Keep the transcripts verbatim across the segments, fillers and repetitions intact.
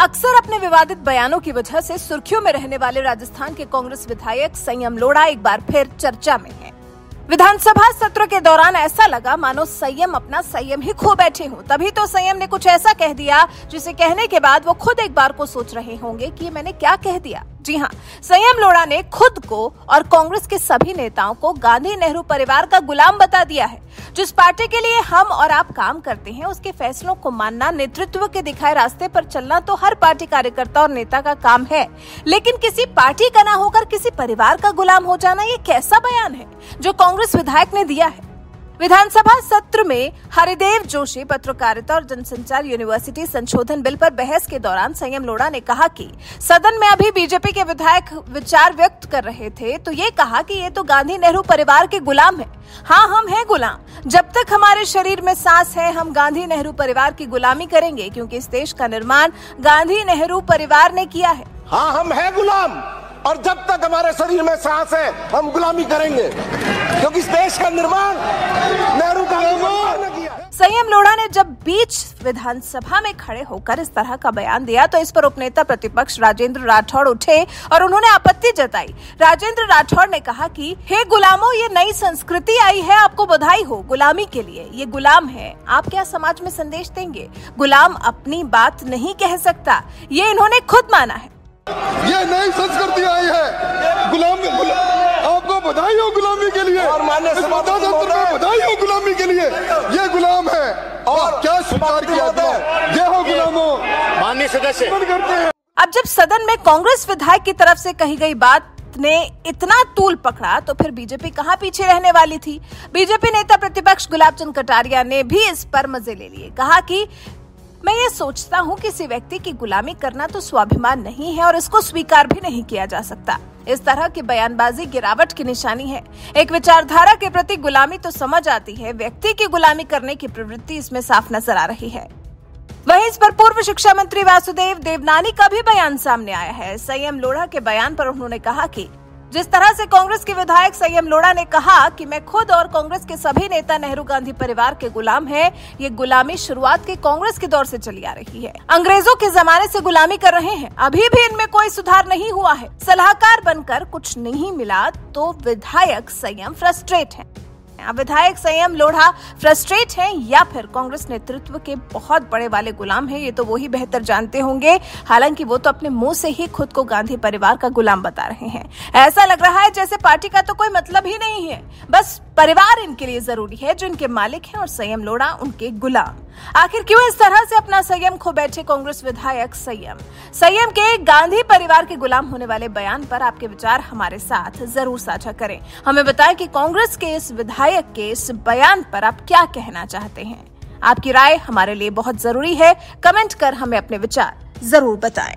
अक्सर अपने विवादित बयानों की वजह से सुर्खियों में रहने वाले राजस्थान के कांग्रेस विधायक संयम लोढ़ा एक बार फिर चर्चा में हैं। विधानसभा सत्र के दौरान ऐसा लगा मानो संयम अपना संयम ही खो बैठे हों। तभी तो संयम ने कुछ ऐसा कह दिया जिसे कहने के बाद वो खुद एक बार को सोच रहे होंगे कि मैंने क्या कह दिया। जी हाँ, संयम लोढ़ा ने खुद को और कांग्रेस के सभी नेताओं को गांधी नेहरू परिवार का गुलाम बता दिया है। जिस पार्टी के लिए हम और आप काम करते हैं उसके फैसलों को मानना, नेतृत्व के दिखाए रास्ते पर चलना तो हर पार्टी कार्यकर्ता और नेता का काम है, लेकिन किसी पार्टी का ना होकर किसी परिवार का गुलाम हो जाना ये कैसा बयान है जो कांग्रेस विधायक ने दिया है। विधानसभा सत्र में हरिदेव जोशी पत्रकारिता और जनसंचार यूनिवर्सिटी संशोधन बिल पर बहस के दौरान संयम लोढ़ा ने कहा कि सदन में अभी बीजेपी के विधायक विचार व्यक्त कर रहे थे तो ये कहा कि ये तो गांधी नेहरू परिवार के गुलाम है। हाँ, हम हैं गुलाम। जब तक हमारे शरीर में सांस है हम गांधी नेहरू परिवार की गुलामी करेंगे, क्योंकि इस देश का निर्माण गांधी नेहरू परिवार ने किया है। हाँ, हम हैं गुलाम और जब तक हमारे शरीर में सांस है हम गुलामी करेंगे, क्योंकि इस देश का निर्माण नेहरू का निर्माण किया है। संयम लोढ़ा ने जब बीच विधानसभा में खड़े होकर इस तरह का बयान दिया तो इस पर उपनेता प्रतिपक्ष राजेंद्र राठौड़ उठे और उन्होंने आपत्ति जताई। राजेंद्र राठौड़ ने कहा कि हे गुलामों, ये नई संस्कृति आई है, आपको बधाई हो। गुलामी के लिए ये गुलाम है, आप क्या समाज में संदेश देंगे? गुलाम अपनी बात नहीं कह सकता, ये इन्होंने खुद माना है। ये नई संस्कृति आई है, गुलाम, गुलाम आपको बधाई हो गुलामी के लिए और मान्य सभापति में बधाई हो गुलामी के लिए। ये गुलाम है और क्या स्वीकार किया जय हो गुलामों माननीय सदस्य करते हैं। अब जब सदन में कांग्रेस विधायक की तरफ से कही गई बात ने इतना तूल पकड़ा तो फिर बीजेपी कहां पीछे रहने वाली थी। बीजेपी नेता प्रतिपक्ष गुलाब चंद कटारिया ने भी इस पर मजे ले लिए। कहा कि मैं ये सोचता हूँ किसी व्यक्ति की गुलामी करना तो स्वाभिमान नहीं है और इसको स्वीकार भी नहीं किया जा सकता। इस तरह की बयानबाजी गिरावट की निशानी है। एक विचारधारा के प्रति गुलामी तो समझ आती है, व्यक्ति की गुलामी करने की प्रवृत्ति इसमें साफ नजर आ रही है। वहीं इस पर पूर्व शिक्षा मंत्री वासुदेव देवनानी का भी बयान सामने आया है। संयम लोढ़ा के बयान पर उन्होंने कहा कि जिस तरह से कांग्रेस के विधायक संयम लोढ़ा ने कहा कि मैं खुद और कांग्रेस के सभी नेता नेहरू गांधी परिवार के गुलाम हैं, ये गुलामी शुरुआत के कांग्रेस के दौर से चली आ रही है। अंग्रेजों के जमाने से गुलामी कर रहे हैं, अभी भी इनमें कोई सुधार नहीं हुआ है। सलाहकार बनकर कुछ नहीं मिला तो विधायक संयम फ्रस्ट्रेट है। विधायक संयम लोढ़ा फ्रस्ट्रेट हैं या फिर कांग्रेस नेतृत्व के बहुत बड़े वाले गुलाम हैं, ये तो वो ही बेहतर जानते होंगे। हालांकि वो तो अपने मुंह से ही खुद को गांधी परिवार का गुलाम बता रहे हैं। ऐसा लग रहा है जैसे पार्टी का तो कोई मतलब ही नहीं है, बस परिवार इनके लिए जरूरी है जो इनके मालिक हैं और संयम लोढ़ा उनके गुलाम। आखिर क्यों इस तरह से अपना संयम खो बैठे कांग्रेस विधायक संयम संयम के गांधी परिवार के गुलाम होने वाले बयान पर आपके विचार हमारे साथ जरूर साझा करें। हमें बताएं कि कांग्रेस के इस विधायक के इस बयान पर आप क्या कहना चाहते हैं। आपकी राय हमारे लिए बहुत जरूरी है। कमेंट कर हमें अपने विचार जरूर बताएं।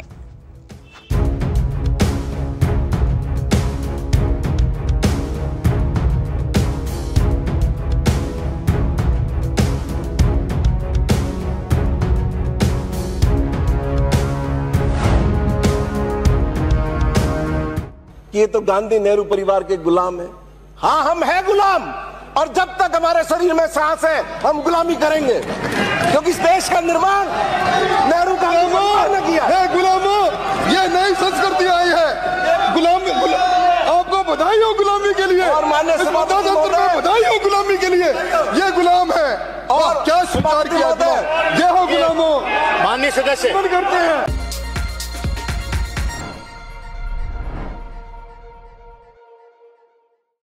ये तो गांधी नेहरू परिवार के गुलाम है। हाँ, हम हैं गुलाम और जब तक हमारे शरीर में सांस है हम गुलामी करेंगे, क्योंकि इस देश का निर्माण नेहरू का निर्माण किया है। गुलामों, ये नई संस्कृति आई है, गुलाम, गुलाम आपको बधाई हो गुलामी के लिए और मान्य सभापति में बधाई हो गुलामी के लिए। ये गुलाम है और क्या स्वीकार किया जय हो गुलामों माननीय सदस्य करते हैं।